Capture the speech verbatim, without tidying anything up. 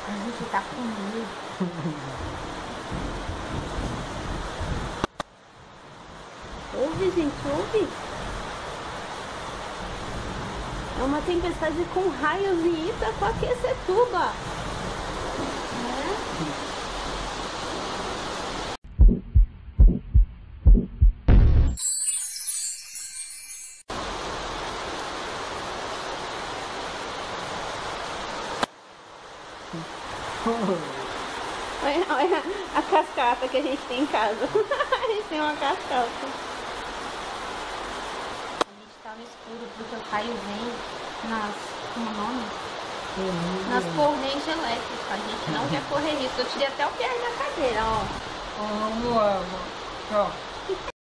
A gente tá com medo. Ouve, gente, ouve. É uma tempestade com raios em Itaquaquecetuba. Olha, olha a cascata que a gente tem em casa. A gente tem uma cascata. A gente tá no escuro porque o raio vem nas... como é o nome? Uhum. Nas correntes elétricas. A gente não quer correr risco. Eu tirei até o pé da cadeira, ó. Vamos lá, ó.